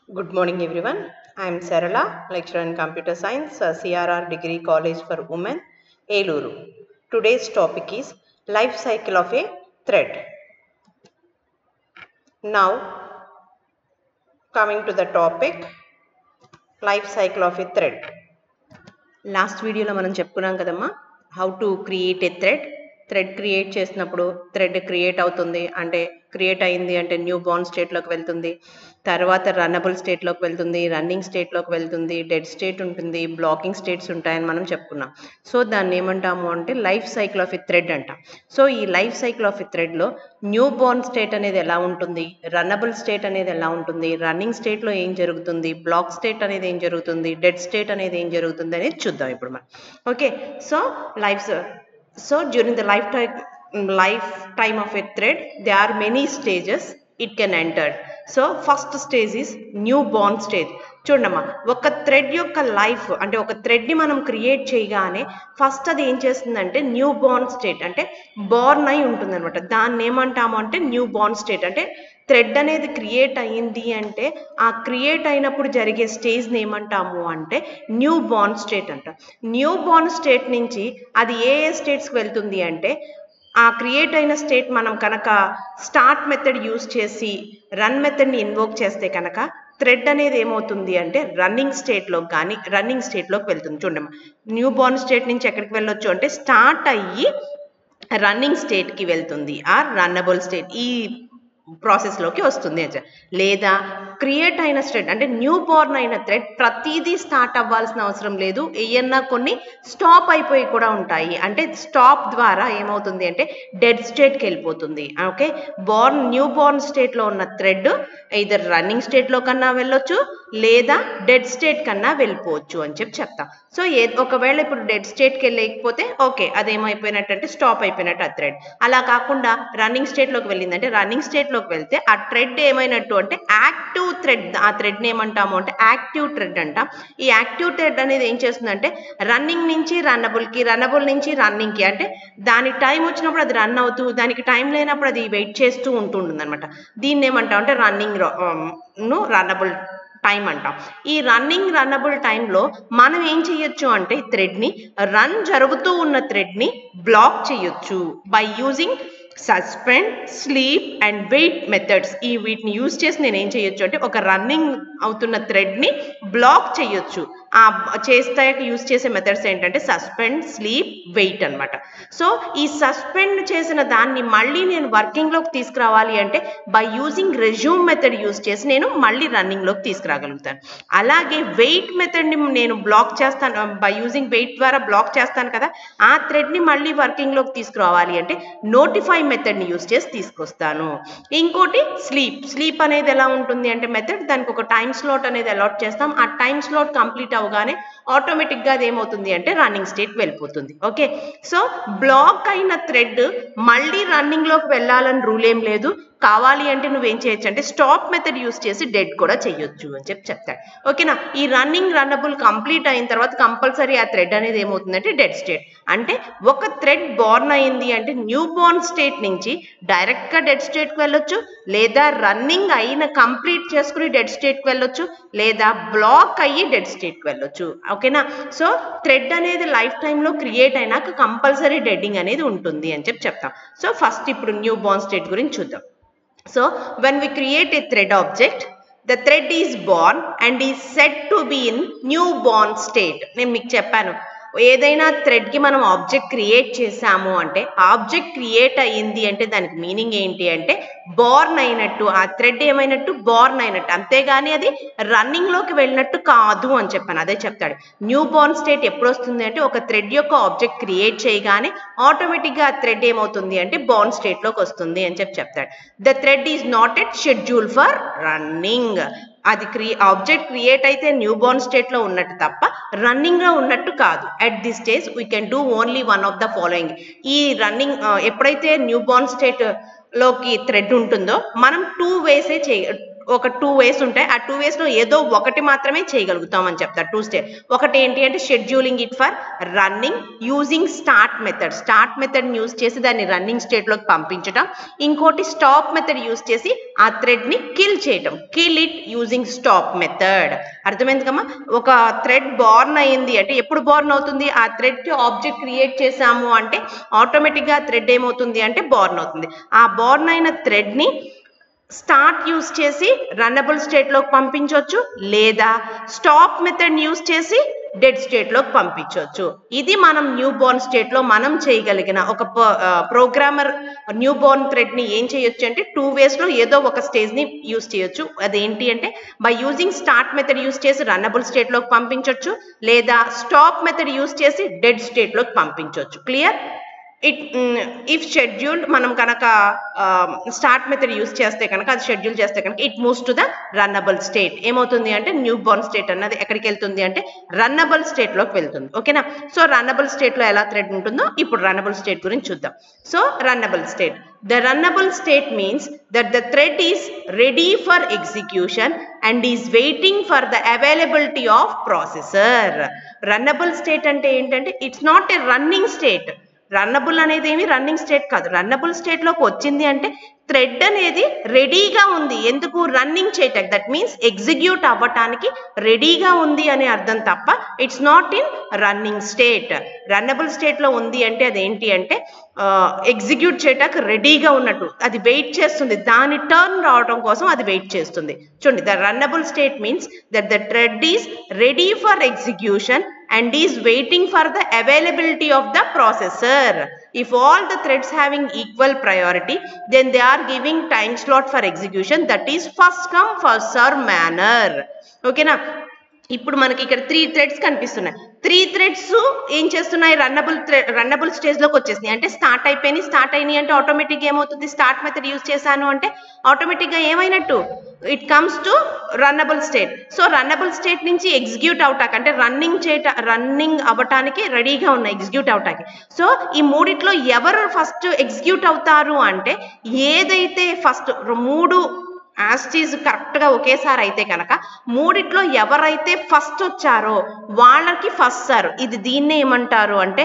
Good morning everyone. I am Sarala, lecturer in computer science, CRR Degree College for Women, Eluru. Today's topic is life cycle of a thread. Now coming to the topic, life cycle of a thread. Last వీడియోలో మనం చెప్పుకున్నాం కదమ్మా, how to create a thread create చేసినప్పుడు thread create అవుతుంది అంటే create అయింది అంటే new born స్టేట్లోకి వెళ్తుంది, తర్వాత రన్నబుల్ స్టేట్లోకి వెళ్తుంది, రన్నింగ్ స్టేట్లోకి వెళ్తుంది, డెడ్ స్టేట్ ఉంటుంది, బ్లాకింగ్ స్టేట్స్ ఉంటాయని మనం చెప్పుకున్నాం. సో దాన్ని ఏమంటాము అంటే life cycle of a thread అంటాం. సో ఈ లైఫ్ సైకిల్ ఆఫ్ ఎ థ్రెడ్లో న్యూ బార్న్ స్టేట్ అనేది ఎలా ఉంటుంది, రన్నబుల్ స్టేట్ అనేది ఎలా ఉంటుంది, రన్నింగ్ స్టేట్లో ఏం జరుగుతుంది, బ్లాక్ స్టేట్ అనేది ఏం జరుగుతుంది, డెడ్ స్టేట్ అనేది ఏం జరుగుతుంది అనేది చూద్దాం ఇప్పుడు మనం. Okay, so during the lifetime of a thread there are many stages it can enter. So first stage is newborn stage. చూడమ్మా, ఒక థ్రెడ్ యొక్క లైఫ్ అంటే ఒక థ్రెడ్ని మనం క్రియేట్ చేయగానే ఫస్ట్ అది ఏం చేస్తుందంటే న్యూ బార్న్ స్టేట్ అంటే బార్న్ అయి ఉంటుంది అనమాట. దాన్ని ఏమంటాము అంటే న్యూ బార్న్ స్టేట్ అంటే థ్రెడ్ అనేది క్రియేట్ అయ్యింది అంటే ఆ క్రియేట్ అయినప్పుడు జరిగే స్టేజ్ని ఏమంటాము అంటే న్యూ బార్న్ స్టేట్ అంట. న్యూ బార్న్ స్టేట్ నుంచి అది ఏ స్టేట్స్కి వెళ్తుంది అంటే ఆ క్రియేట్ అయిన స్టేట్ మనం కనుక స్టార్ట్ మెథడ్ యూజ్ చేసి రన్ మెథడ్ని ఇన్వోక్ చేస్తే కనుక థ్రెడ్ అనేది ఏమవుతుంది అంటే రన్నింగ్ స్టేట్లోకి వెళ్తుంది. చూడమ్మా, న్యూ బార్న్ స్టేట్ నుంచి ఎక్కడికి వెళ్ళొచ్చు అంటే స్టార్ట్ అయ్యి రన్నింగ్ స్టేట్కి వెళ్తుంది, ఆ రన్నబుల్ స్టేట్ ఈ ప్రాసెస్లోకి వస్తుంది. లేదా క్రియేట్ అయిన స్టేట్ అంటే న్యూ బార్న్ అయిన థ్రెడ్ ప్రతిదీ స్టార్ట్ అవ్వాల్సిన అవసరం లేదు, ఏయన్నా కొన్ని స్టాప్ అయిపోయి కూడా ఉంటాయి. అంటే స్టాప్ ద్వారా ఏమవుతుంది అంటే డెడ్ స్టేట్కి వెళ్ళిపోతుంది. ఓకే, న్యూ బార్న్ స్టేట్లో ఉన్న థ్రెడ్ ఇదర్ రన్నింగ్ స్టేట్లో కన్నా వెళ్ళొచ్చు లేదా డెడ్ స్టేట్ కన్నా వెళ్ళిపోవచ్చు అని చెప్తాం. సో ఒకవేళ ఇప్పుడు డెడ్ స్టేట్కి వెళ్ళకపోతే ఓకే, అదేమైపోయినట్టు అంటే స్టాప్ అయిపోయినట్టు ఆ థ్రెడ్. అలా కాకుండా రన్నింగ్ స్టేట్లోకి వెళ్ళిందంటే రన్నింగ్ స్టేట్లోకి వెళ్తే ఆ థ్రెడ్ ఏమైనట్టు అంటే యాక్టివ్ థ్రెడ్. ఆ థ్రెడ్ని ఏమంటాము అంటే యాక్టివ్ థ్రెడ్ అంటాం. ఈ యాక్టివ్ థ్రెడ్ అనేది ఏం చేస్తుందంటే రన్నింగ్ నుంచి రన్నబుల్ నుంచి రన్నింగ్కి అంటే దాని టైం వచ్చినప్పుడు అది రన్ అవుతూ దానికి టైం లేనప్పుడు అది వెయిట్ చేస్తూ ఉంటుంది అనమాట. దీన్ని ఏమంటాం అంటే రన్నబుల్ టైం అంటాం. ఈ రన్నబుల్ టైంలో మనం ఏం చేయొచ్చు అంటే థ్రెడ్ని జరుగుతూ ఉన్న థ్రెడ్ని బ్లాక్ చేయొచ్చు by using suspend, sleep and wait methods. వీటిని యూజ్ చేసి నేను ఏం చేయొచ్చు అంటే ఒక రన్నింగ్ అవుతున్న థ్రెడ్ని బ్లాక్ చేయొచ్చు. యూజ్ చేసే మెథడ్స్ ఏంటంటే సస్పెండ్, స్లీప్, వెయిట్ అనమాట. సో ఈ సస్పెండ్ చేసిన దాన్ని మళ్ళీ నేను వర్కింగ్లోకి తీసుకురావాలి అంటే by using resume method use చేసి నేను మళ్ళీ రన్నింగ్లోకి తీసుకురాగలుగుతాను. అలాగే వెయిట్ మెథడ్ని నేను బ్లాక్ చేస్తాను, బై యూజింగ్ వెయిట్ ద్వారా బ్లాక్ చేస్తాను కదా, ఆ థ్రెడ్ని మళ్ళీ వర్కింగ్లోకి తీసుకురావాలి అంటే నోటిఫై మెథడ్ని యూజ్ చేసి తీసుకొస్తాను. ఇంకోటి స్లీప్ అనేది ఎలా ఉంటుంది అంటే మెథడ్, దానికి ఒక టైం స్లాట్ అనేది అలాట్ చేస్తాం. ఆ టైం స్లాట్ కంప్లీట్ అవగానే ఆటోమేటిక్గా అది ఏమవుతుంది అంటే రన్నింగ్ స్టేట్ వెళ్ళిపోతుంది. ఓకే, సో బ్లాక్ అయిన థ్రెడ్ మళ్ళీ రన్నింగ్లోకి వెళ్ళాలని రూల్ ఏం లేదు. కావాలి అంటే నువ్వేం చేయొచ్చు అంటే స్టాప్ మెథడ్ యూస్ చేసి డెడ్ కూడా చేయొచ్చు అని చెప్తాడు. ఓకేనా, ఈ రన్నబుల్ కంప్లీట్ అయిన తర్వాత కంపల్సరీ ఆ థ్రెడ్ అనేది ఏమవుతుందంటే డెడ్ స్టేట్. అంటే ఒక థ్రెడ్ బార్న్ అయింది అంటే న్యూ బార్న్ స్టేట్ నుంచి డైరెక్ట్గా డెడ్ స్టేట్కి వెళ్ళొచ్చు, లేదా రన్నింగ్ అయిన కంప్లీట్ చేసుకుని డెడ్ స్టేట్కి వెళ్ళొచ్చు, లేదా బ్లాక్ అయ్యి డెడ్ స్టేట్కి వెళ్ళొచ్చు. ఓకేనా, సో థ్రెడ్ అనేది లైఫ్ టైంలో క్రియేట్ అయినాక కంపల్సరీ డెడ్డింగ్ అనేది ఉంటుంది అని చెప్తాం. సో ఫస్ట్ ఇప్పుడు న్యూ బార్న్ స్టేట్ గురించి చూద్దాం. So when we create a thread object, the thread is born and is said to be in newborn state. నేను మీకు చెప్పాను, ఏదైనా థ్రెడ్కి మనం ఆబ్జెక్ట్ క్రియేట్ చేసాము అంటే ఆబ్జెక్ట్ క్రియేట్ అయ్యింది అంటే దానికి మీనింగ్ ఏంటి అంటే బార్న్ అయినట్టు, ఆ థ్రెడ్ ఏమైనట్టు బార్న్ అయినట్టు, అంతేగాని అది రన్నింగ్లోకి వెళ్ళినట్టు కాదు అని చెప్పాను. అదే చెప్తాడు. న్యూ బార్న్ స్టేట్ ఎప్పుడు వస్తుంది అంటే ఒక థ్రెడ్ యొక్క ఆబ్జెక్ట్ క్రియేట్ చేయగానే ఆటోమేటిక్గా ఆ థ్రెడ్ ఏమవుతుంది అంటే బార్న్ స్టేట్లోకి వస్తుంది అని చెప్తాడు. The thread is not yet schedule for running. అది ఆబ్జెక్ట్ క్రియేట్ అయితే న్యూ బార్న్ స్టేట్లో ఉన్నట్టు తప్ప రన్నింగ్లో ఉన్నట్టు కాదు. At this stage we can do only one of the following. ఈ ఎప్పుడైతే న్యూ బార్న్ స్టేట్ లోకి థ్రెడ్ ఉంటుందో మనం 2 వేసే ఒక 2 వేస్ ఉంటాయి. ఆ 2 వేస్ లో ఏదో ఒకటి మాత్రమే చేయగలుగుతాం అని చెప్తారు. 2 స్టెప్. ఒకటి ఏంటి అంటే scheduling it for running using start method. Start method use చేసి దాన్ని రన్నింగ్ స్టేట్ లోకి పంపించడం. ఇంకోటి స్టాప్ మెథడ్ యూజ్ చేసి ఆ థ్రెడ్ ని కిల్ చేయటం. Kill it using stop method. అర్థమైంది కమ్మా? ఒక థ్రెడ్ బోర్న్ అయింది అంటే ఎప్పుడు బోర్న్ అవుతుంది? ఆ థ్రెడ్ కి ఆబ్జెక్ట్ క్రియేట్ చేసాము అంటే ఆటోమేటిక్ గా థ్రెడ్ ఏమవుతుంది అంటే బోర్న్ అవుతుంది. ఆ బోర్న్ అయిన థ్రెడ్ ని స్టార్ట్ యూజ్ చేసి రన్నబుల్ స్టేట్ లోకి పంపించవచ్చు, లేదా స్టాప్ మెథడ్ యూజ్ చేసి డెడ్ స్టేట్ లోకి పంపించవచ్చు. ఇది మనం న్యూ బోర్న్ స్టేట్ లో మనం చేయగలిగిన ఒక ప్రోగ్రామర్ న్యూ బోర్న్ థ్రెడ్ ని ఏం చేయొచ్చు అంటే 2 వేస్ లో ఏదో ఒక స్టేజ్ ని యూజ్ చేయొచ్చు. అదేంటి అంటే by using start method use చేసి రన్నబుల్ స్టేట్ లోకి పంపించవచ్చు, లేదా స్టాప్ మెథడ్ యూజ్ చేసి డెడ్ స్టేట్ లోకి పంపించవచ్చు. క్లియర్? ఇఫ్ షెడ్యూల్డ్ మనం కనుక స్టార్ట్ మెథడ్ యూజ్ చేస్తే కనుక, అది షెడ్యూల్ చేస్తే కనుక it moves to the runnable state. ఏమవుతుంది అంటే న్యూ బోర్న్ స్టేట్ అన్నది ఎక్కడికి వెళ్తుంది అంటే రన్నబుల్ స్టేట్ లోకి వెళ్తుంది. ఓకేనా? సో రన్నబుల్ స్టేట్ లో ఎలా థ్రెడ్ ఉంటుందో ఇప్పుడు రన్నబుల్ స్టేట్ గురించి చూద్దాం. So runnable state. The runnable state means that the thread is ready for execution and is waiting for the availability of processor. Runnable state అంటే ఏంటంటే it's not a running state. Runnable అనేది ఏమి running state కాదు. Runnable state లోకి వచ్చింది అంటే thread అనేది రెడీగా ఉంది. ఎందుకు? రన్నింగ్ చేయటానికి. దట్ మీన్స్ ఎగ్జిక్యూట్ అవ్వటానికి రెడీగా ఉంది అనే అర్థం తప్ప it's not in running state. Runnable state లో ఉంది అంటే అదేంటి అంటే ఎగ్జిక్యూట్ చేయటానికి రెడీగా ఉన్నట్టు, అది వెయిట్ చేస్తుంది. దాని టర్న్ రావడం కోసం అది వెయిట్ చేస్తుంది. చూడండి, the runnable state means that the thread is ready for execution and is waiting for the availability of the processor. If all the threads having equal priority, then they are giving time slot for execution, that is first come first serve manner. Okay na? ఇప్పుడు మనకి ఇక్కడ 3 threads కనిపిస్తున్నాయి. 3 threads ఏం చేస్తున్నాయి? Runnable stage లోకి వచ్చేసినాయి. అంటే start అయినాయి అంటే ఆటోమేటిక్ ఏమవుతుంది? స్టార్ట్ మెథడ్ యూజ్ చేశాను అంటే ఆటోమేటిక్ గా ఏమైనట్టు? It comes to runnable state. So runnable state నుంచి ఎగ్జిక్యూట్ అవటానికి అంటే రన్నింగ్ అవ్వటానికి రెడీగా ఉన్నాయి, ఎగ్జిక్యూట్ అవటానికి. సో ఈ మూడిట్లో ఎవరు ఫస్ట్ ఎగ్జిక్యూట్ అవుతారు అంటే ఏదైతే ఫస్ట్ 3 యాస్టీస్ కరెక్ట్ గా ఒకేసారి అయితే కనుక మూడిట్లో ఎవరైతే ఫస్ట్ వచ్చారో వాళ్ళకి ఫస్ట్ సార్. ఇది దీన్నే ఏమంటారు అంటే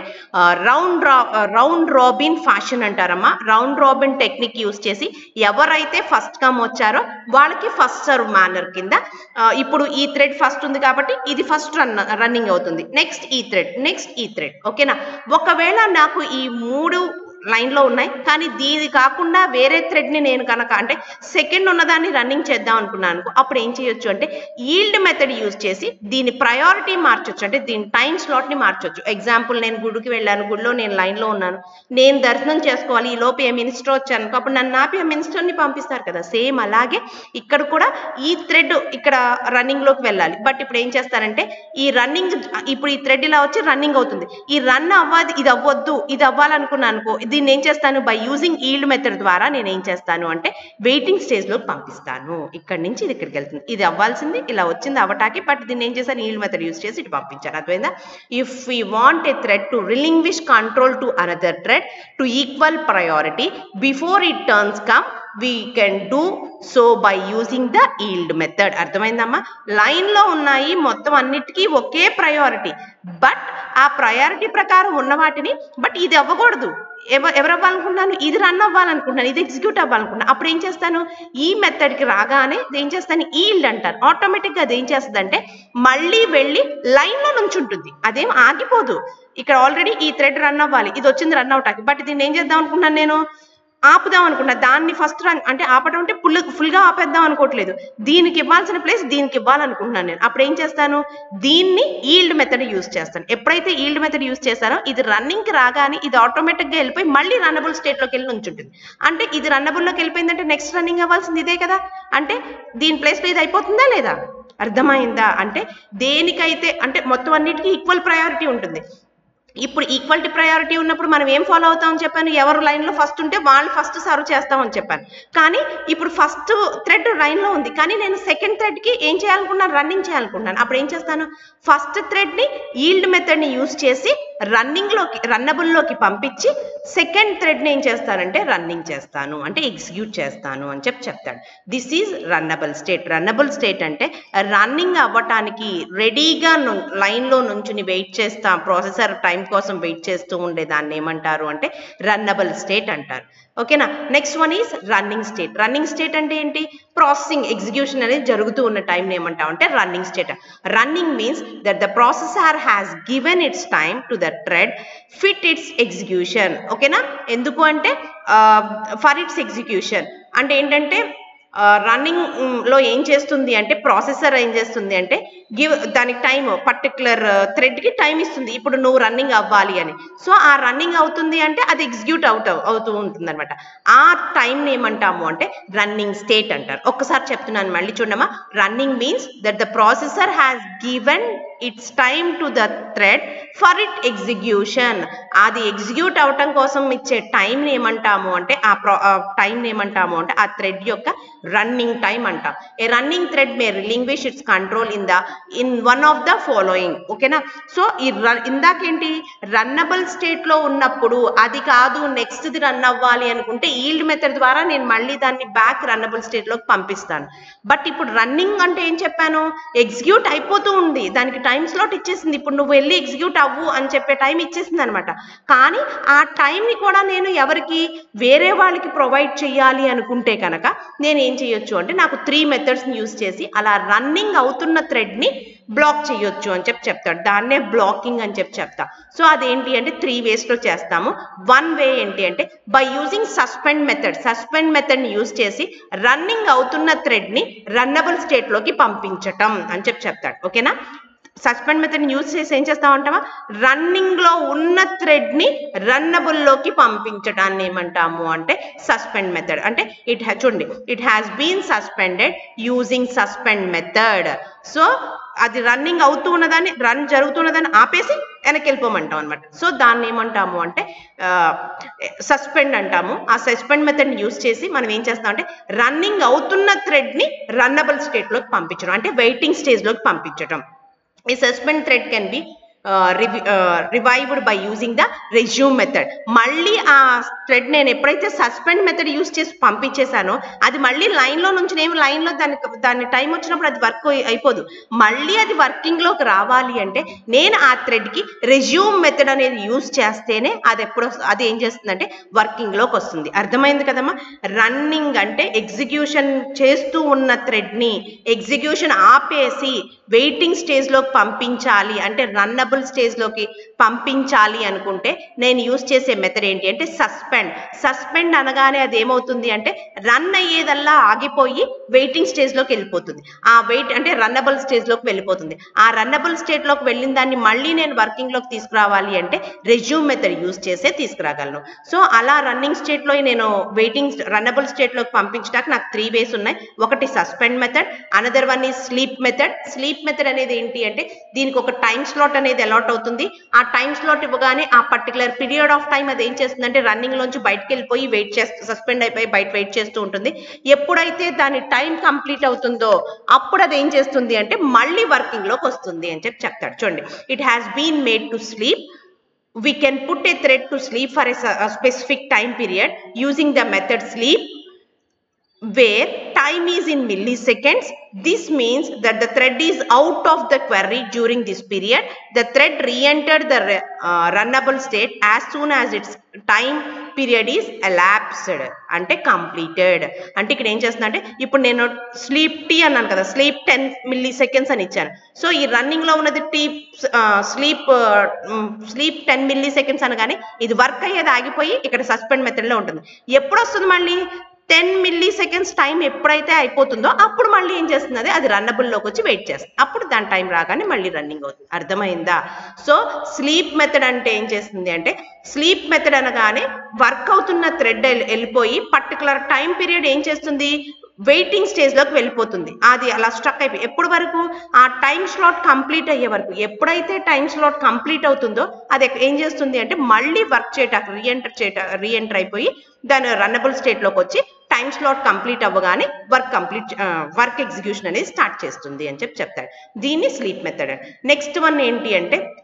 రౌండ్ రాబిన్ ఫ్యాషన్ అంటారమ్మా. రౌండ్ రాబిన్ టెక్నిక్ యూజ్ చేసి ఎవరైతే ఫస్ట్ కమ్ వచ్చారో వాళ్ళకి ఫస్ట్ సర్వ్ మేనర్ కింద. ఇప్పుడు ఈ థ్రెడ్ ఫస్ట్ ఉంది కాబట్టి ఇది ఫస్ట్ రన్నింగ్ అవుతుంది. నెక్స్ట్ ఈ థ్రెడ్. ఓకేనా? ఒకవేళ నాకు ఈ 3 లైన్ లో ఉన్నాయి కానీ దీని కాకుండా వేరే థ్రెడ్ ని నేను కనుక అంటే సెకండ్ ఉన్నదాన్ని రన్నింగ్ చేద్దాం అనుకున్నాను, అప్పుడు ఏం చేయొచ్చు అంటే ఈల్డ్ మెథడ్ యూజ్ చేసి దీని ప్రయారిటీ మార్చొచ్చు. అంటే దీని టైం స్లాట్ ని మార్చొచ్చు. ఎగ్జాంపుల్, నేను గుడికి వెళ్ళాను, గుడిలో నేను లైన్ లో ఉన్నాను, నేను దర్శనం చేసుకోవాలి, ఈ లోపు ఏ మినిస్టర్ వచ్చాను, అప్పుడు నన్ను ఆపి ఆ మినిస్టర్ ని పంపిస్తారు కదా. సేమ్ అలాగే ఇక్కడ కూడా ఈ థ్రెడ్ ఇక్కడ రన్నింగ్ లోకి వెళ్ళాలి. బట్ ఇప్పుడు ఏం చేస్తారంటే ఈ రన్నింగ్, ఇప్పుడు ఈ థ్రెడ్ ఇలా వచ్చి రన్నింగ్ అవుతుంది, ఈ రన్ అవ్వదు, ఇది అవ్వద్దు, ఇది అవ్వాలనుకున్నాను అనుకో, దీన్ని ఏం చేస్తాను? బై యూజింగ్ ఈల్డ్ మెథడ్ ద్వారా నేను ఏం చేస్తాను అంటే వెయిటింగ్ స్టేజ్ లో పంపిస్తాను. ఇక్కడి నుంచి ఇది ఇక్కడికి వెళ్తుంది, ఇది అవ్వాల్సింది ఇలా వచ్చింది అవ్వటానికి, బట్ దీన్ని ఏం చేశాను? ఈల్డ్ మెథడ్ యూజ్ చేసి ఇటు పంపించాను. అర్థమైందా? If we want a thread to relinquish control to another thread to equal priority before it turns come, we can do so by using the yield method. అర్థమైందమ్మా? Line లో ఉన్నాయి మొత్తం అన్నిటికీ ఒకే ప్రయారిటీ, బట్ ఆ ప్రయారిటీ ప్రకారం ఉన్న వాటిని, బట్ ఇది అవ్వకూడదు, ఎవరు అవ్వాలనుకుంటున్నాను? ఇది రన్ అవ్వాలనుకుంటున్నాను, ఇది ఎగ్జిక్యూట్ అవ్వాలనుకుంటున్నాను. అప్పుడు ఏం చేస్తాను? ఈ మెథడ్ కి రాగానే ఏం చేస్తాను? ఈల్డ్ అంటారు. ఆటోమేటిక్ గా అది ఏం చేస్తుంది అంటే మళ్ళీ వెళ్ళి లైన్ లో నుంచి ఉంటుంది, అదేం ఆగిపోదు. ఇక్కడ ఆల్రెడీ ఈ థ్రెడ్ రన్ అవ్వాలి, ఇది వచ్చింది రన్ అవటానికి, బట్ దీన్ని ఏం చేద్దాం అనుకున్నాను? నేను ఆపుదాం అనుకున్నా. దాన్ని ఫస్ట్ రన్ అంటే ఆపడం అంటే ఫుల్ గా ఆపేద్దాం అనుకోవట్లేదు, దీనికి ఇవ్వాల్సిన ప్లేస్ దీనికి ఇవ్వాలనుకుంటున్నాను నేను. అప్పుడు ఏం చేస్తాను? దీన్ని ఈల్డ్ మెథడ్ యూజ్ చేస్తాను. ఎప్పుడైతే ఈల్డ్ మెథడ్ యూజ్ చేస్తానో ఇది రన్నింగ్ కి రాగానే ఇది ఆటోమేటిక్ గా వెళ్ళిపోయి మళ్ళీ రన్నబుల్ స్టేట్ లోకి వెళ్ళి ఉంచుంటుంది. అంటే ఇది రన్నబుల్ లోకి వెళ్ళిపోయిందంటే నెక్స్ట్ రన్నింగ్ అవ్వాల్సింది ఇదే కదా. అంటే దీని ప్లేస్ లో ఇది అయిపోతుందా లేదా? అర్థమైందా? అంటే దేనికైతే అంటే మొత్తం అన్నిటికీ ఈక్వల్ ప్రయారిటీ ఉంటుంది. ఇప్పుడు ఈక్వాలిటీ ప్రయారిటీ ఉన్నప్పుడు మనం ఏం ఫాలో అవుతామని చెప్పాను? ఎవరు లైన్ లో ఫస్ట్ ఉంటే వాళ్ళు ఫస్ట్ సర్వ్ చేస్తామని చెప్పాను. కానీ ఇప్పుడు ఫస్ట్ థ్రెడ్ లైన్ లో ఉంది, కానీ నేను సెకండ్ థ్రెడ్ కి ఏం చేయాలనుకున్నాను? రన్నింగ్ చేయాలనుకున్నాను. అప్పుడు ఏం చేస్తాను? ఫస్ట్ థ్రెడ్ ని ఈల్డ్ మెథడ్ ని యూజ్ చేసి రన్నబుల్లోకి పంపించి సెకండ్ థ్రెడ్ని ఏం చేస్తానంటే రన్నింగ్ చేస్తాను అంటే ఎగ్జిక్యూట్ చేస్తాను అని చెప్తాడు. This is runnable state. Runnable state అంటే రన్నింగ్ అవ్వటానికి రెడీగా లైన్లో నుంచుని వెయిట్ చేస్తాం, ప్రాసెసర్ టైం కోసం వెయిట్ చేస్తూ ఉండే దాన్ని ఏమంటారు అంటే రన్నబుల్ స్టేట్ అంటారు. ఓకేనా. Next one is running state. Running state అంటే ఏంటి? ప్రాసెసింగ్ ఎగ్జిక్యూషన్ అనేది జరుగుతూ ఉన్న టైంని ఏమంటాం అంటే running state. Running means that the processor has given its time to the thread fit its execution. ఓకేనా. ఎందుకు అంటే ఫర్ ఇట్స్ ఎగ్జిక్యూషన్ అంటే ఏంటంటే రన్నింగ్ లో ఏం చేస్తుంది అంటే ప్రాసెసర్ ఏం చేస్తుంది అంటే దానికి టైం పర్టికులర్ థ్రెడ్ కి టైం ఇస్తుంది, ఇప్పుడు నువ్వు రన్నింగ్ అవ్వాలి అని. సో ఆ రన్నింగ్ అవుతుంది అంటే అది ఎగ్జిక్యూట్ అవుతూ ఉంటుంది అనమాట. ఆ టైంని ఏమంటాము అంటే రన్నింగ్ స్టేట్ అంటారు. ఒక్కసారి చెప్తున్నాను మళ్ళీ చూడమ్మా. Running means that the processor has given its time to the thread for it execution. అది ఎగ్జిక్యూట్ అవటం కోసం ఇచ్చే టైంని ఏమంటాము అంటే టైంని ఏమంటాము అంటే ఆ థ్రెడ్ యొక్క రన్నింగ్ టైం అంటాం. A running thread may relinquish its control in one of the following. ఓకేనా. సో ఈ ఇందాకేంటి రన్నబుల్ స్టేట్ లో ఉన్నప్పుడు అది కాదు నెక్స్ట్ ది రన్ అవ్వాలి అనుకుంటే ఈల్డ్ మెథడ్ ద్వారా నేను మళ్ళీ దాన్ని బ్యాక్ రన్నబుల్ స్టేట్ లోకి పంపిస్తాను. బట్ ఇప్పుడు రన్నింగ్ అంటే ఏం చెప్పాను? ఎగ్జిక్యూట్ అయిపోతూ ఉంది, దానికి టైం స్లాట్ ఇచ్చేసింది, ఇప్పుడు నువ్వు వెళ్ళి ఎగ్జిక్యూట్ అవ్వు అని చెప్పే టైం ఇచ్చేసింది అనమాట. కానీ ఆ టైంని కూడా నేను ఎవరికి వేరే వాళ్ళకి ప్రొవైడ్ చేయాలి అనుకుంటే కనుక నేను ఏం చేయొచ్చు అంటే నాకు 3 మెథడ్స్ని యూజ్ చేసి అలా రన్నింగ్ అవుతున్న థ్రెడ్ని బ్లాక్ చేయొచ్చు అని చెప్తాడు. దాన్నే బ్లాకింగ్ అని చెప్తా. సో అదేంటి అంటే 3 వేస్లో చేస్తాము. 1 వే ఏంటి అంటే by using suspend method. Suspend మెథడ్ని యూజ్ చేసి రన్నింగ్ అవుతున్న థ్రెడ్ని రన్నబుల్ స్టేట్లోకి పంపించటం అని చెప్తాడు. ఓకేనా. సస్పెండ్ మెథడ్ని యూజ్ చేసి ఏం చేస్తామంటావా? రన్నింగ్లో ఉన్న థ్రెడ్ని రన్నబుల్లోకి పంపించడాన్ని ఏమంటాము అంటే సస్పెండ్ మెథడ్. అంటే చూడండి, it has been suspended using suspend method. So అది రన్నింగ్ అవుతూ ఉన్నదాన్ని జరుగుతున్నదాన్ని ఆపేసి వెనక్కి వెళ్ళిపోమంటాం అనమాట. సో దాన్ని ఏమంటాము అంటే సస్పెండ్ అంటాము. ఆ సస్పెండ్ మెథడ్ని యూజ్ చేసి మనం ఏం చేస్తాం అంటే రన్నింగ్ అవుతున్న థ్రెడ్ని రన్నబుల్ స్టేట్లోకి పంపించడం అంటే వెయిటింగ్ స్టేజ్లోకి పంపించడం. A suspend thread can be revived by using the resume method. మళ్ళీ ఆ థ్రెడ్ నేను ఎప్పుడైతే సస్పెండ్ మెథడ్ యూజ్ చేసి పంపించేసానో అది మళ్ళీ లైన్లో నుంచి లైన్లో దాని టైం వచ్చినప్పుడు అది వర్క్ అయిపోదు. మళ్ళీ అది వర్కింగ్లోకి రావాలి అంటే నేను ఆ థ్రెడ్కి రెజ్యూమ్ మెథడ్ అనేది యూజ్ చేస్తేనే అది ఏం చేస్తుందంటే వర్కింగ్లోకి వస్తుంది. అర్థమైంది కదమ్మా. రన్నింగ్ అంటే ఎగ్జిక్యూషన్ చేస్తూ ఉన్న థ్రెడ్ని ఎగ్జిక్యూషన్ ఆపేసి వెయిటింగ్ స్టేజ్లోకి పంపించాలి అంటే రన్నబుల్ స్టేజ్లోకి పంపించాలి అనుకుంటే నేను యూజ్ చేసే మెథడ్ ఏంటి అంటే సస్పెండ్ అనగానే అది ఏమవుతుంది అంటే రన్ అయ్యేదల్లా ఆగిపోయి వెయిటింగ్ స్టేజ్లోకి వెళ్ళిపోతుంది. ఆ వెయిట్ అంటే రన్నబుల్ స్టేజ్లోకి వెళ్ళిపోతుంది. ఆ రన్నబుల్ స్టేట్లోకి వెళ్ళిన దాన్ని మళ్ళీ నేను వర్కింగ్లోకి తీసుకురావాలి అంటే రెజ్యూమ్ మెథడ్ యూజ్ చేసే తీసుకురాగలను. సో అలా రన్నింగ్ స్టేట్లో నేను రన్నబుల్ స్టేట్లోకి పంపించడానికి నాకు 3 వేస్ ఉన్నాయి. ఒకటి సస్పెండ్ మెథడ్, అనదర్ వన్ ఈ స్లీప్ మెథడ్. స్లీప్ మెథడ్ అనేది ఏంటి అంటే దీనికి ఒక టైం స్లాట్ అనేది అలాట్ అవుతుంది. ఆ టైం స్లాట్ ఇవ్వగానే ఆ పర్టికులర్ పీరియడ్ ఆఫ్ టైం అది ఏం చేస్తుందంటే రన్నింగ్ లోంచి బయటకు వెళ్ళిపోయి సస్పెండ్ అయిపోయి బయట వెయిట్ చేస్తూ ఉంటుంది. ఎప్పుడైతే దాని టైం కంప్లీట్ అవుతుందో అప్పుడు అది ఏం చేస్తుంది అంటే మళ్ళీ వర్కింగ్ లోకి వస్తుంది అని చెప్తాడు. చూడండి, it has been made to sleep. We can put a thread to sleep for a specific time period using the method sleep where time is in milliseconds. This means that the thread is out of the query during this period. The thread re-entered the runnable state as soon as its time period is elapsed అంటే completed. అంటే ఇక్కడ ఏం చేస్తుందంటే ఇప్పుడు నేను sleep tea అన్నాను కదా, sleep 10 milliseconds అని ఇచ్చాను. సో ఈ రన్నింగ్ లో ఉన్నది స్లీప్ 10 milliseconds అనగానే ఇది వర్క్ అయ్యేది ఆగిపోయి ఇక్కడ సస్పెండ్ మెథడ్ లో ఉంటుంది. ఎప్పుడు వస్తుంది మళ్ళీ 10 milliseconds టైం ఎప్పుడైతే అయిపోతుందో అప్పుడు మళ్ళీ ఏం చేస్తుంది అది రన్నబుల్లోకి వచ్చి వెయిట్ చేస్తుంది. అప్పుడు దాని టైం రాగానే మళ్ళీ రన్నింగ్ అవుతుంది. అర్థమైందా? సో స్లీప్ మెథడ్ అంటే ఏం చేస్తుంది అంటే స్లీప్ మెథడ్ అనగానే వర్క్ అవుతున్న థ్రెడ్ వెళ్ళిపోయి పర్టికులర్ టైం పీరియడ్ ఏం చేస్తుంది వెయిటింగ్ స్టేజ్లోకి వెళ్ళిపోతుంది. అది అలా స్ట్రక్ అయిపోయి ఎప్పుడు వరకు ఆ టైం స్లాట్ కంప్లీట్ అయ్యే వరకు. ఎప్పుడైతే టైం స్లాట్ కంప్లీట్ అవుతుందో అది ఏం చేస్తుంది అంటే మళ్ళీ వర్క్ చేయటానికి రీఎంటర్ అయిపోయి దాని రన్నబుల్ స్టేట్లోకి వచ్చి టైం స్లాట్ కంప్లీట్ అవ్వగానే వర్క్ ఎగ్జిక్యూషన్ అనేది స్టార్ట్ చేస్తుంది అని చెప్తాడు. దీన్ని స్లీప్ మెథడ్. నెక్స్ట్ వన్ ఏంటి అంటే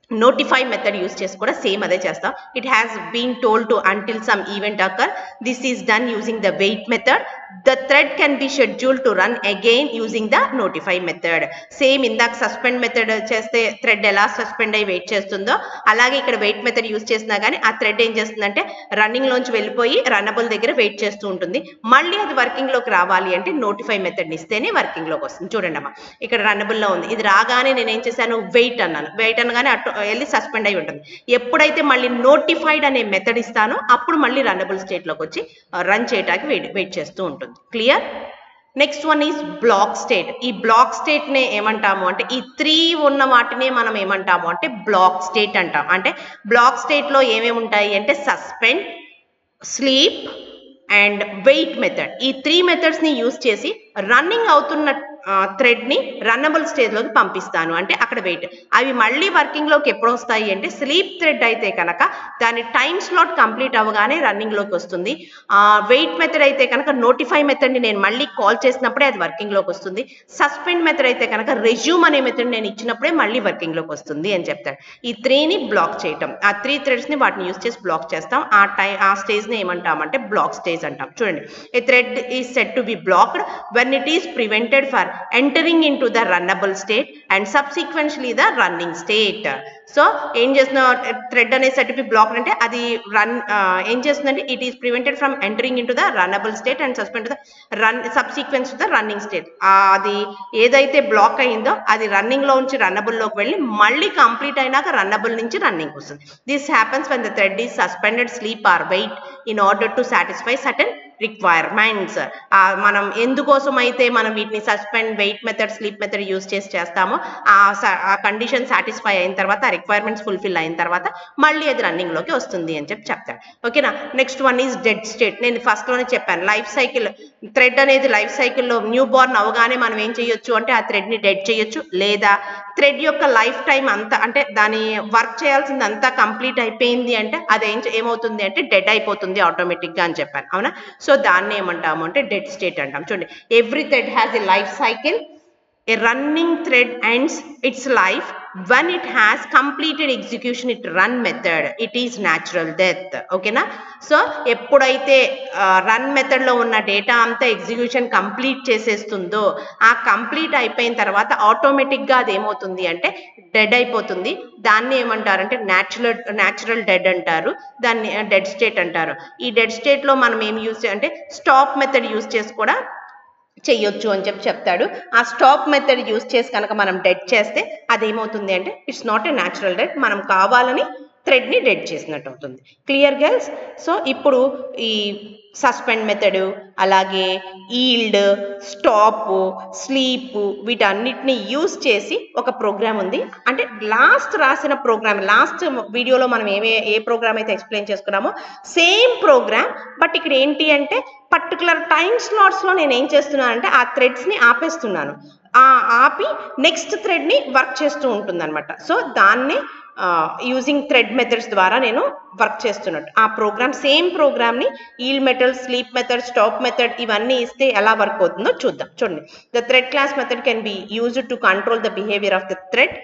notify method యూస్ చేసి కూడా సేమ్ అదే చేస్తాం. It has been told to until some event occur. This is done using the wait method. The thread can be scheduled to run again using the notify method. Same ఇందాక suspend method చేస్తే thread ఎలా suspend అయ్యి wait చేస్తుందో అలాగే ఇక్కడ wait method use చేసినా కానీ ఆ థ్రెడ్ ఏం చేస్తుందంటే రన్నింగ్ లోంచి వెళ్ళిపోయి రన్నబుల్ దగ్గర వెయిట్ చేస్తూ ఉంటుంది. మళ్ళీ అది వర్కింగ్ లోకి రావాలి అంటే నోటిఫై మెథడ్ ఇస్తేనే వర్కింగ్ లోకి వస్తుంది. చూడండి అమ్మా, ఇక్కడ రన్నబుల్ లో ఉంది. ఇది రాగానే నేను ఏం చేశాను, వెయిట్ అన్నాను. వెయిట్ అనగానే అటు వెళ్ళి సస్పెండ్ అయి ఉంటుంది. ఎప్పుడైతే మళ్ళీ నోటిఫైడ్ అనే మెథడ్ ఇస్తానో అప్పుడు మళ్ళీ రన్నబుల్ స్టేట్ లోకి వచ్చి రన్ చేయడానికి వెయిట్ చేస్తూ ఉంటుంది. Clear? Next one is block state. ఈ బ్లాక్ స్టేట్ నే ఏమంటాము అంటే ఈ 3 ఉన్న వాటినే మనం ఏమంటాము అంటే బ్లాక్ స్టేట్ అంటాం. అంటే బ్లాక్ స్టేట్ లో ఏమేమి ఉంటాయి అంటే suspend, sleep and wait method. ఈ 3 మెథడ్స్ ని యూస్ చేసి రన్నింగ్ అవుతున్న థ్రెడ్ ని రన్నబుల్ స్టేజ్ లోకి పంపిస్తాను అంటే అక్కడ వెయిట్. అవి మళ్ళీ వర్కింగ్ లోకి ఎప్పుడు వస్తాయి అంటే స్లీప్ థ్రెడ్ అయితే కనుక దాని టైం స్లాట్ కంప్లీట్ అవ్వగానే రన్నింగ్ లోకి వస్తుంది. వెయిట్ మెథడ్ అయితే కనుక నోటిఫై మెథడ్ ని నేను మళ్ళీ కాల్ చేసినప్పుడే అది వర్కింగ్ లోకి వస్తుంది. సస్పెండ్ మెథడ్ అయితే కనుక రెజ్యూమ్ అనే మెథడ్ నేను ఇచ్చినప్పుడే మళ్ళీ వర్కింగ్ లోకి వస్తుంది అని చెప్తాడు. ఈ 3ని బ్లాక్ చేయటం, ఆ 3 థ్రెడ్స్ ని వాటిని యూస్ చేసి బ్లాక్ చేస్తాం. ఆ స్టేజ్ ని ఏమంటామంటే బ్లాక్ స్టేజ్ అంటాం. చూడండి, a thread is set to be blocked when it is prevented for entering into the runnable state and subsequently the running state. So ఏం చేస్తున్న థ్రెడ్ అనే సెట్ బి బ్లాక్డ్ అంటే అది ఏం చేస్తుందంటే it is prevented from entering into the runnable state and suspend the subsequence to the running state. అది ఏదైతే black అయిందో అది రన్నింగ్ లో నుంచి రన్నబుల్ లోకి వెళ్ళి మళ్ళీ కంప్లీట్ అయినాక రన్నబుల్ నుంచి రన్నింగ్ వస్తుంది. This happens when the thread is suspended, sleep or wait in order to satisfy certain requirements. మనం ఎందుకోసం అయితే మనం వీటిని suspend, wait method, sleep method use చేసి చేస్తామో ఆ కండిషన్ సాటిస్ఫై అయిన తర్వాత ఆ రిక్వైర్మెంట్స్ ఫుల్ఫిల్ అయిన తర్వాత మళ్ళీ అది రన్నింగ్ లోకి వస్తుంది అని చెప్తాడు. ఓకేనా? Next one is dead state. నేను ఫస్ట్ లోనే చెప్పాను, లైఫ్ సైకిల్ థ్రెడ్ అనేది లైఫ్ సైకిల్లో న్యూ బోర్న్ అవగానే మనం ఏం చేయొచ్చు అంటే ఆ థ్రెడ్ ని డెడ్ చేయొచ్చు, లేదా థ్రెడ్ యొక్క లైఫ్ టైం అంతా అంటే దాని వర్క్ చేయాల్సింది అంతా కంప్లీట్ అయిపోయింది అంటే అది ఏమవుతుంది అంటే డెడ్ అయిపోతుంది ఆటోమేటిక్ గా అని చెప్పాను. అవునా? సో దాన్ని ఏమంటాము అంటే డెడ్ స్టేట్ అంటాం. చూడండి, every thread has a life cycle. A running thread ends its life when it has completed execution it run method. It is natural death. ఓకేనా? సో ఎప్పుడైతే రన్ మెథడ్ లో ఉన్న డేటా అంతా ఎగ్జిక్యూషన్ కంప్లీట్ చేసేస్తుందో ఆ complete అయిపోయిన తర్వాత automatic గా అది ఏమవుతుంది అంటే డెడ్ అయిపోతుంది. దాన్ని ఏమంటారంటే న్యాచురల్ డెడ్ అంటారు, దాన్ని డెడ్ స్టేట్ అంటారు. ఈ డెడ్ స్టేట్ లో మనం ఏం యూజ్ అంటే స్టాప్ మెథడ్ యూజ్ చేసి కూడా చెయ్యొచ్చు అని చెప్తాడు. ఆ స్టాప్ మెథడ్ యూజ్ చేసి కనుక మనం డెడ్ చేస్తే అదేమవుతుంది అంటే it's not a natural dead, మనం కావాలని థ్రెడ్ ని డెడ్ చేసినట్టు అవుతుంది. Clear girls? సో ఇప్పుడు ఈ సస్పెండ్ మెథడ్, అలాగే ఈల్డ్, స్టాప్, స్లీప్ వీటన్నిటిని యూజ్ చేసి ఒక ప్రోగ్రామ్ ఉంది. అంటే లాస్ట్ రాసిన ప్రోగ్రామ్, లాస్ట్ వీడియోలో మనం ఏ ప్రోగ్రామ్ అయితే ఎక్స్ప్లెయిన్ చేసుకున్నామో సేమ్ ప్రోగ్రామ్, బట్ ఇక్కడ ఏంటి అంటే పర్టికులర్ టైం స్లాట్స్ లో నేను ఏం చేస్తున్నాను అంటే ఆ థ్రెడ్స్ ని ఆపేస్తున్నాను. ఆపి నెక్స్ట్ థ్రెడ్ ని వర్క్ చేస్తూ ఉంటుంది అనమాట. సో దాన్ని యూజింగ్ థ్రెడ్ మెథడ్స్ ద్వారా నేను వర్క్ చేస్తున్నట్టు ఆ ప్రోగ్రామ్, సేమ్ ప్రోగ్రామ్ ని yield method, sleep method, stop method ఇవన్నీ ఇస్తే ఎలా వర్క్ అవుతుందో చూద్దాం. చూడండి, the thread class method can be used to control the behaviour of the thread.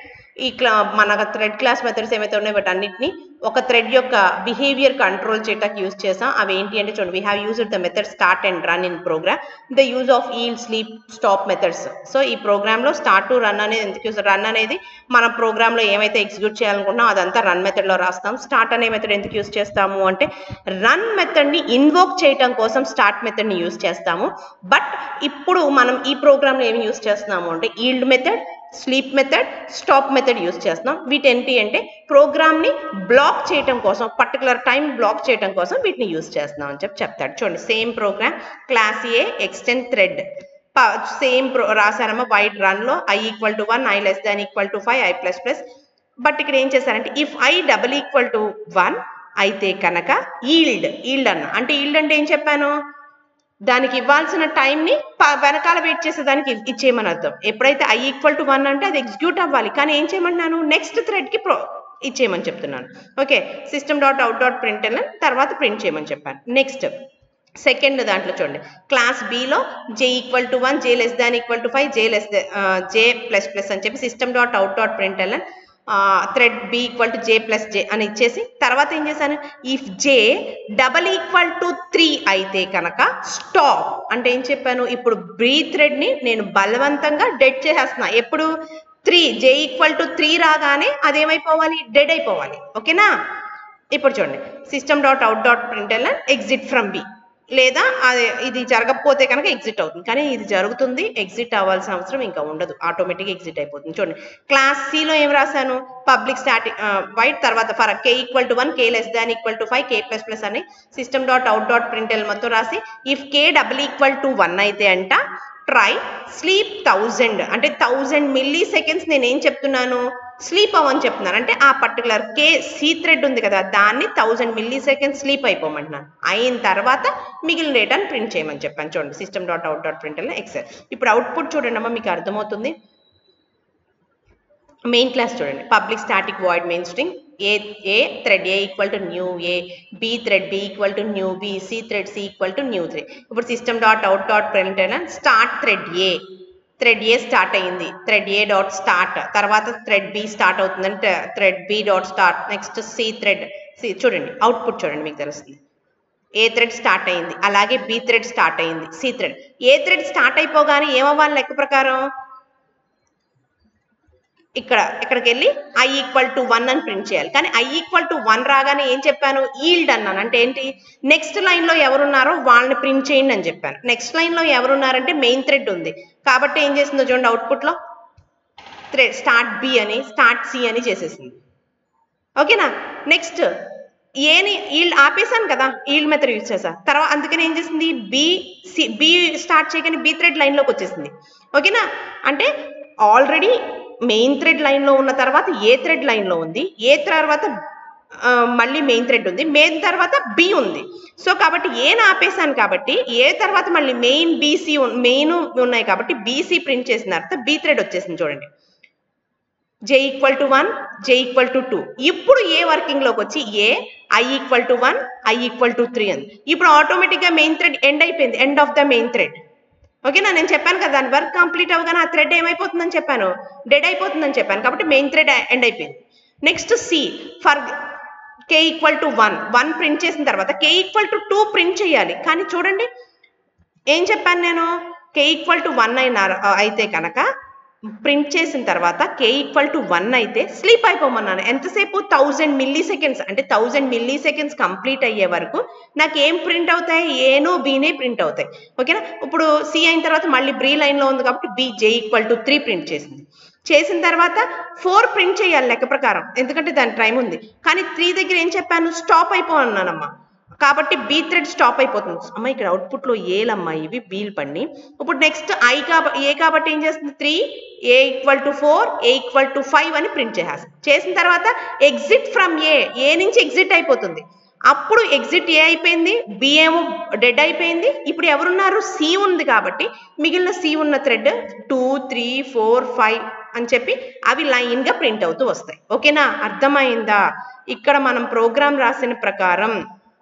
మన థ్రెడ్ క్లాస్ మెథడ్స్ ఏమైతే ఉన్నాయో వాటన్నిటిని ఒక థ్రెడ్ యొక్క బిహేవియర్ కంట్రోల్ చేయడానికి యూజ్ చేసాం. అవి ఏంటి అంటే చూడండి, we have used the method start and run in program, the use of yield, sleep, stop methods. So ఈ ప్రోగ్రామ్ లో స్టార్ట్ టు రన్ అనేది ఎందుకు యూజ్? రన్ అనేది మన ప్రోగ్రామ్ లో ఏమైతే ఎగ్జిక్యూట్ చేయాలనుకుంటున్నాం అదంతా రన్ మెథడ్ లో రాస్తాం. స్టార్ట్ అనే మెథడ్ ఎందుకు యూజ్ చేస్తాము అంటే రన్ మెథడ్ ని ఇన్వోక్ చేయడం కోసం స్టార్ట్ మెథడ్ ని యూజ్ చేస్తాము. బట్ ఇప్పుడు మనం ఈ ప్రోగ్రామ్ లో ఏమి యూజ్ చేస్తున్నాము అంటే yield method, sleep method, stop method use చేస్తున్నాం. వీటేంటి అంటే ప్రోగ్రామ్ ని బ్లాక్ చేయడం కోసం, పర్టికులర్ టైం బ్లాక్ చేయడం కోసం వీటిని యూజ్ చేస్తున్నాం అని చెప్తాడు. చూడండి, same program class A extend thread same రాశారమ్మా. వైడ్ రన్ లో i = 1, i <= 5, i++. బట్ ఇక్కడ ఏం చేశారంటే ఇఫ్ i = 1 అయితే కనుక ఈల్డ్ అన్న అంటే ఈల్డ్ అంటే ఏం చెప్పాను, దానికి ఇవ్వాల్సిన టైంని వెనకాల వెయిట్ చేసే దానికి ఇచ్చేయమని అర్థం. ఎప్పుడైతే i = 1 అంటే అది ఎగ్జిక్యూట్ అవ్వాలి, కానీ ఏం చేయమంటున్నాను నెక్స్ట్ థ్రెడ్ కి ఇచ్చేయమని చెప్తున్నాను. ఓకే, system.out.println తర్వాత ప్రింట్ చేయమని చెప్పాను. నెక్స్ట్ సెకండ్ దాంట్లో చూడండి, క్లాస్ బిలో j = 1, j <= 5, j++ అని చెప్పి system.out.println thread B equal to J plus J అని ఇచ్చేసి తర్వాత ఏం చేశాను, if J double equal to 3 అయితే కనుక స్టాప్ అంటే ఏం చెప్పాను, ఇప్పుడు బి థ్రెడ్ని నేను బలవంతంగా డెడ్ చేసేస్తున్నా. ఎప్పుడు 3 జే ఈక్వల్ టు 3 రాగానే అదేమైపోవాలి, డెడ్ అయిపోవాలి. ఓకేనా. ఇప్పుడు చూడండి, system dot out dot print L N exit from B, లేదా అది ఇది జరగకపోతే కనుక ఎగ్జిట్ అవుతుంది. కానీ ఇది జరుగుతుంది, ఎగ్జిట్ అవ్వాల్సిన అవసరం ఇంకా ఉండదు, ఆటోమేటిక్గా ఎగ్జిట్ అయిపోతుంది. చూడండి, క్లాస్ సిలో ఏం రాశాను, పబ్లిక్ స్టాటిక్ వైట్ తర్వాత for K equal to 1 K less than equal to 5 K plus plus అని system dot out dot print L మొత్తం రాసి if K double equal to 1 అయితే అంట ట్రై స్లీప్ 1000 అంటే 1000 మిల్లీ సెకండ్స్ నేనేం చెప్తున్నాను, స్లీప్ అవ్వని చెప్తున్నాను. అంటే ఆ పర్టికులర్ కే సి థ్రెడ్ ఉంది కదా, దాన్ని 1000 మిల్లీ సెకండ్స్ స్లీప్ అయిపోమంటున్నాను. అయిన తర్వాత మిగిలిన డేటాను ప్రింట్ చేయమని చెప్పాను. చూడండి, system dot out dot print L N ఎక్సెల్. ఇప్పుడు అవుట్పుట్ చూడండి అమ్మా, మీకు అర్థమవుతుంది. మెయిన్ క్లాస్ చూడండి, public static void main string A thread A equal to new A, B thread B equal to new B, C thread C equal to new 3. ఇప్పుడు system dot out dot print L N start thread A start అయ్యింది, thread A dot start, తర్వాత thread B start అవుతుంది అంటే thread B dot start, next C thread C. చూడండి output చూడండి, మీకు తెలుస్తుంది. A thread start అయ్యింది, అలాగే బి థ్రెడ్ స్టార్ట్ అయ్యింది, C thread. A thread start అయిపోగానే ఏమవ్వాలి లెక్క ప్రకారం, ఇక్కడికి వెళ్ళి ఐ ఈక్వల్ టు 1 అని ప్రింట్ చేయాలి. కానీ ఐ ఈక్వల్ టు 1 రాగానే ఏం చెప్పాను, ఈల్డ్ అన్నాను. అంటే ఏంటి, నెక్స్ట్ లైన్లో ఎవరున్నారో వాళ్ళని ప్రింట్ చేయండి అని చెప్పాను. నెక్స్ట్ లైన్లో ఎవరున్నారంటే మెయిన్ థ్రెడ్ ఉంది కాబట్టి ఏం చేసిందో చూడండి, అవుట్పుట్లో థ్రెడ్ స్టార్ట్ బి అని స్టార్ట్ సి అని చేసేసింది. ఓకేనా. నెక్స్ట్ ఏని ఈల్డ్ ఆపేసాను కదా, ఈల్డ్ మెథడ్ యూజ్ చేసా తర్వాత, అందుకని ఏం చేసింది, బి స్టార్ట్ చేయగానే బి థ్రెడ్ లైన్లోకి వచ్చేసింది. ఓకేనా. అంటే ఆల్రెడీ మెయిన్ థ్రెడ్ లైన్లో ఉన్న తర్వాత ఏ థ్రెడ్ లైన్లో ఉంది, ఏ తర్వాత మళ్ళీ మెయిన్ థ్రెడ్ ఉంది, మెయిన్ తర్వాత బి ఉంది. సో కాబట్టి ఏని ఆపేసాను కాబట్టి ఏ తర్వాత మళ్ళీ మెయిన్ బీసీ మెయిన్ ఉన్నాయి కాబట్టి బీసీ ప్రింట్ చేసిన తర్వాత బి థ్రెడ్ వచ్చేసింది. చూడండి, J equal to 1 J equal to 2. ఇప్పుడు ఏ వర్కింగ్లోకి వచ్చి A I equal to 1 I equal to 3 అని. ఇప్పుడు ఆటోమేటిక్గా మెయిన్ థ్రెడ్ ఎండ్ అయిపోయింది, end of the main thread. ఓకేనా. నేను చెప్పాను కదా, దాని వర్క్ కంప్లీట్ అవ్వగానే ఆ థ్రెడ్ ఏమైపోతుందని చెప్పాను, డెడ్ అయిపోతుందని చెప్పాను. కాబట్టి మెయిన్ థ్రెడ్ ఎండ్ అయిపోయింది. Next C for K equal to 1 print చేసిన తర్వాత కే ఈక్వల్ టు 2 ప్రింట్ చేయాలి. కానీ చూడండి ఏం చెప్పాను నేను, కే ఈక్వల్ టు 1 అయితే కనుక ప్రింట్ చేసిన తర్వాత కే ఈక్వల్ టు 1 అయితే స్లీప్ అయిపోమన్నాను. ఎంతసేపు, 1000 మిల్లీ సెకండ్స్. అంటే 1000 మిల్లీ సెకండ్స్ కంప్లీట్ అయ్యే వరకు నాకు ఏం ప్రింట్ అవుతాయి, ఏనో బీనే ప్రింట్ అవుతాయి. ఓకేనా. ఇప్పుడు సి అయిన తర్వాత మళ్ళీ బ్రీ లైన్లో ఉంది కాబట్టి B J equal to 3 print చేసింది. చేసిన తర్వాత 4 ప్రింట్ చేయాలి లెక్క ప్రకారం, ఎందుకంటే దాని టైం ఉంది. కానీ 3 దగ్గర ఏం చెప్పాను, స్టాప్ అయిపోన్నానమ్మా. కాబట్టి బి థ్రెడ్ స్టాప్ అయిపోతుంది. అమ్మ ఇక్కడ అవుట్పుట్లో ఏలమ్మా ఇవి బీలు పడిని. ఇప్పుడు నెక్స్ట్ ఏ కాబట్టి ఏం చేస్తుంది, 3 A equal to 4 A equal to 5 అని ప్రింట్ చేసేస్తుంది. చేసిన తర్వాత ఎగ్జిట్ ఫ్రమ్ ఏ నుంచి ఎగ్జిట్ అయిపోతుంది. అప్పుడు ఎగ్జిట్ ఏ అయిపోయింది, బి ఏమో డెడ్ అయిపోయింది. ఇప్పుడు ఎవరున్నారు, సి ఉంది కాబట్టి మిగిలిన సి ఉన్న థ్రెడ్ 2 3 4 5 అని చెప్పి అవి లైన్గా ప్రింట్ అవుతూ వస్తాయి. ఓకేనా, అర్థమైందా. ఇక్కడ మనం ప్రోగ్రామ్ రాసిన ప్రకారం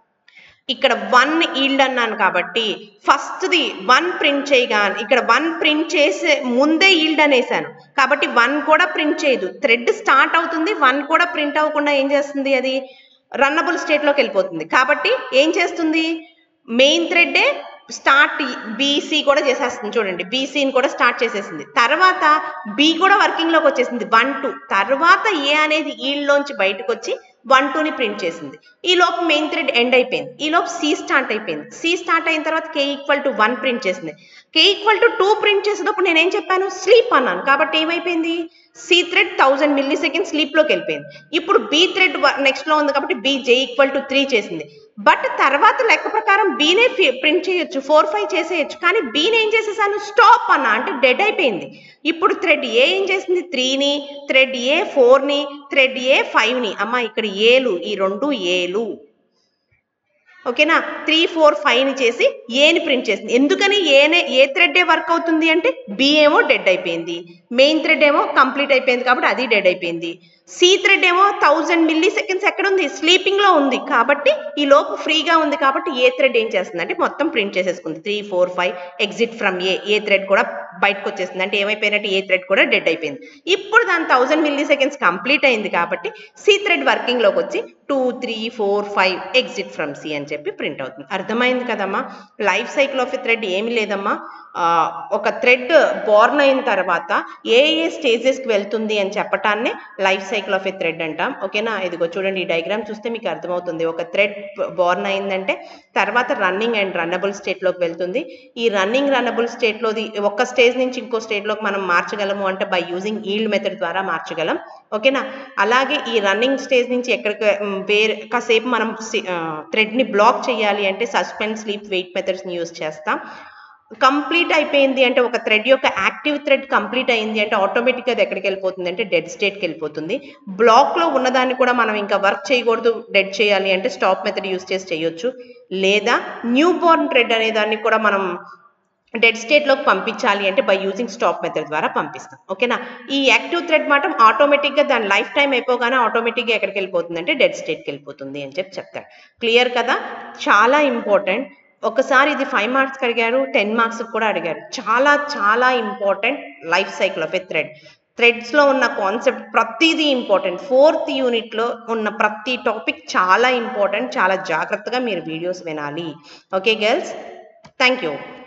ఇక్కడ 1 ఈల్డ్ అన్నాను కాబట్టి ఫస్ట్ది 1 ప్రింట్ చేయగానే ఇక్కడ 1 ప్రింట్ చేసే ముందే ఈల్డ్ అనేసాను కాబట్టి 1 కూడా ప్రింట్ చేయదు. థ్రెడ్ స్టార్ట్ అవుతుంది, 1 కూడా ప్రింట్ అవ్వకుండా ఏం చేస్తుంది, అది రన్నబుల్ స్టేట్లోకి వెళ్ళిపోతుంది. కాబట్టి ఏం చేస్తుంది, మెయిన్ థ్రెడ్డే స్టార్ట్ బీసీ కూడా చేసేస్తుంది. చూడండి, బీసీని కూడా స్టార్ట్ చేసేసింది. తర్వాత బి కూడా వర్కింగ్లోకి వచ్చేసింది 1 2. తర్వాత ఏ అనేది ఈల్డ్లోంచి బయటకు వచ్చి 1 2ని ప్రింట్ చేసింది. ఈ లోపు మెయిన్ థ్రెడ్ ఎండ్ అయిపోయింది. ఈ లోపు సి స్టార్ట్ అయిపోయింది. సి స్టార్ట్ అయిన తర్వాత కే ఈక్వల్ టు 1 ప్రింట్ చేసింది. కే ఈక్వల్ టు 2 ప్రింట్ చేసేటప్పుడు నేనేం చెప్పాను, స్లీప్ అన్నాను. కాబట్టి ఏమైపోయింది, సి థ్రెడ్ 1000 మిల్లీ సెకండ్ స్లీప్లోకి వెళ్ళిపోయింది. ఇప్పుడు బి థ్రెడ్ నెక్స్ట్లో ఉంది కాబట్టి బి జే ఈక్వల్ టు 3 చేసింది. బట్ తర్వాత లెక్క ప్రకారం బీనే ప్రింట్ చేయొచ్చు, 4 5 చేసేయచ్చు. కానీ బీని ఏం చేసేసాను, స్టాప్ అన్నా, అంటే డెడ్ అయిపోయింది. ఇప్పుడు థ్రెడ్ ఏ ఏం చేసింది, 3ని, థ్రెడ్ ఏ 4ని, థ్రెడ్ ఏ 5ని. అమ్మ ఇక్కడ ఏలు, ఈ 2 ఏలు. ఓకేనా, 3 4 5ని చేసి ఏని ప్రింట్ చేసింది. ఎందుకని ఏ థ్రెడ్ వర్క్ అవుతుంది అంటే బి ఏమో డెడ్ అయిపోయింది, మెయిన్ థ్రెడ్ ఏమో కంప్లీట్ అయిపోయింది కాబట్టి అది డెడ్ అయిపోయింది. సి థ్రెడ్ ఏమో 1000 మిల్లీ సెకండ్స్ ఎక్కడ ఉంది, స్లీపింగ్ లో ఉంది. కాబట్టి ఈ లోపు ఫ్రీగా ఉంది కాబట్టి ఏ థ్రెడ్ ఏం చేస్తుంది అంటే మొత్తం ప్రింట్ చేసేసుకుంది. 3 4 5 ఎగ్జిట్ ఫ్రమ్ ఏ థ్రెడ్ కూడా బయటకు వచ్చేసింది. అంటే ఏమైపోయినట్టు ఏ థ్రెడ్ కూడా డెడ్ అయిపోయింది. ఇప్పుడు దాని 1000 మిల్లీ సెకండ్స్ కంప్లీట్ అయింది కాబట్టి సి థ్రెడ్ వర్కింగ్ లోకి వచ్చి 2 3 4 5 ఎగ్జిట్ ఫ్రమ్ సి అని చెప్పి ప్రింట్ అవుతుంది. అర్థమైంది కదమ్మా. Life cycle of a thread ఏమి లేదమ్మా, ఒక థ్రెడ్ బోర్న్ అయిన తర్వాత ఏ స్టేజెస్కి వెళ్తుంది అని చెప్పటాన్ని life cycle of a thread అంటాం. ఓకేనా. ఇదిగో చూడండి, ఈ డయాగ్రామ్ చూస్తే మీకు అర్థమవుతుంది. ఒక థ్రెడ్ బోర్న్ అయిందంటే తర్వాత రన్నింగ్ అండ్ రన్నబుల్ స్టేట్లోకి వెళ్తుంది. ఈ రన్నింగ్ రన్నబుల్ స్టేట్లోది ఒక స్టేజ్ నుంచి ఇంకో స్టేట్లోకి మనం మార్చగలము అంటే బై యూజింగ్ ఈల్డ్ మెథడ్ ద్వారా మార్చగలం. ఓకేనా. అలాగే ఈ రన్నింగ్ స్టేజ్ నుంచి ఎక్కడికి వేరే కాసేపు మనం థ్రెడ్ని బ్లాక్ చేయాలి అంటే సస్పెండ్, స్లీప్, వెయిట్ మెథడ్స్ని యూజ్ చేస్తాం. కంప్లీట్ అయిపోయింది అంటే ఒక థ్రెడ్ యొక్క యాక్టివ్ థ్రెడ్ కంప్లీట్ అయింది అంటే ఆటోమేటిక్గా అది ఎక్కడికి వెళ్ళిపోతుంది అంటే డెడ్ స్టేట్కి వెళ్ళిపోతుంది. బ్లాక్లో ఉన్నదాన్ని కూడా మనం ఇంకా వర్క్ చేయకూడదు, డెడ్ చేయాలి అంటే స్టాప్ మెథడ్ యూజ్ చేసి చేయొచ్చు. లేదా న్యూ బోర్న్ థ్రెడ్ అనే దాన్ని కూడా మనం డెడ్ స్టేట్లోకి పంపించాలి అంటే బై యూజింగ్ స్టాప్ మెథడ్ ద్వారా పంపిస్తాం. ఓకేనా. ఈ యాక్టివ్ థ్రెడ్ మాత్రం ఆటోమేటిక్గా దాని లైఫ్ టైం అయిపోగానే ఆటోమేటిక్గా ఎక్కడికి వెళ్ళిపోతుంది అంటే డెడ్ స్టేట్కి వెళ్ళిపోతుంది అని చెప్పి చెప్తాడు. క్లియర్ కదా. చాలా ఇంపార్టెంట్. ఒకసారి ఇది 5 మార్క్స్కి అడిగారు, 10 మార్క్స్కి కూడా అడిగారు. చాలా చాలా important life cycle of a thread. థ్రెడ్స్లో ఉన్న కాన్సెప్ట్ ప్రతిదీ ఇంపార్టెంట్. 4th యూనిట్లో ఉన్న ప్రతి టాపిక్ చాలా ఇంపార్టెంట్. చాలా జాగ్రత్తగా మీరు వీడియోస్ వినాలి. Okay girls, thank you.